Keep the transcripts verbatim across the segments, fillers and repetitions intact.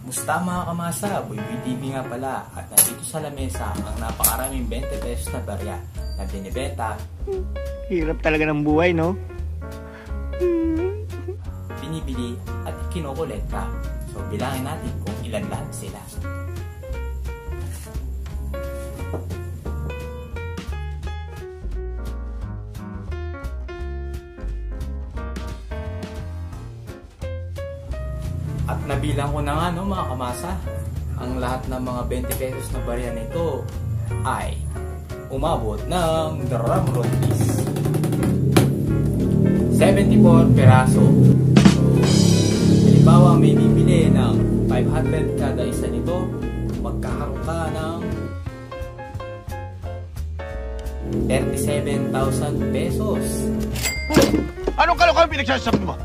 Musta mga kamasa, Buyboy T V nga pala at nandito sa lamesa ang napakaraming twenty pesos na barya na binibenta. Hirap talaga ng buhay, no? Binibili at kinukolekta. So bilangin natin kung ilan lahat sila. At nabilang ko na nga no mga kamasa, ang lahat ng mga twenty pesos na barya nito ay umabot ng drum roll please seventy-four peraso. So, halimbawa may bibili ng five hundred kada isa nito, magkakaroon ka ng thirty-seven thousand pesos. Anong kalokohan pinagsasabi mo?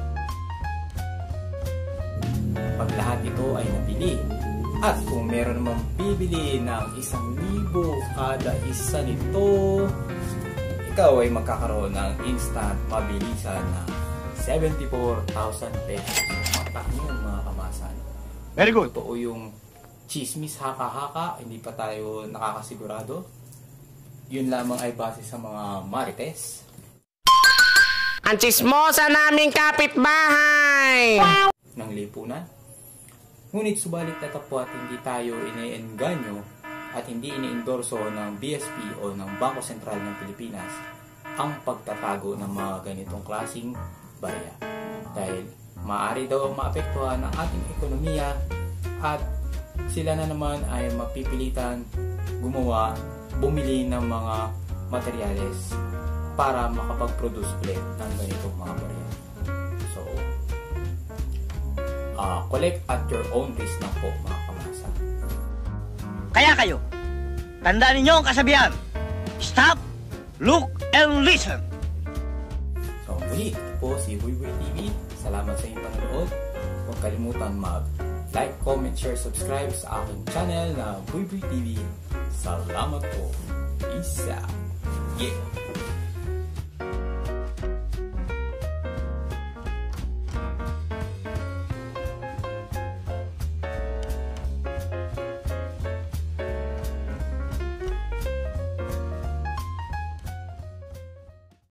Pag lahat ito ay nabili, at kung meron namang bibili ng isang libo kada isa nito, ikaw ay magkakaroon ng instant mabilisan na seventy-four thousand pesos. Mata nyo mga kamasan. Very good. Totoo yung chismis haka-haka, hindi pa tayo nakakasigurado. Yun lamang ay base sa mga marites. Ang chismosa naming kapitbahay Ng lipunan. Ngunit subalit tatapot hindi tayo ine-engganyo at hindi ini-endorso ng B S P o ng Bangko Sentral ng Pilipinas ang pagtatago ng mga ganitong klaseng barya. Dahil maaari daw maapektuhan ang ating ekonomiya at sila na naman ay mapipilitan gumawa, bumili ng mga materyales para makapag-produce ulit ng ganitong mga barya. So, Uh, collect at your own risk lang po mga kamasa. Kaya kayo, tandaan ninyo ang kasabihan. Stop, look, and listen. So muli, ito po si Buyboy T V. Salamat sa inyong panonood. Huwag kalimutan mag-like, comment, share, subscribe sa aking channel na Buyboy T V. Salamat po. Peace out. Yeah.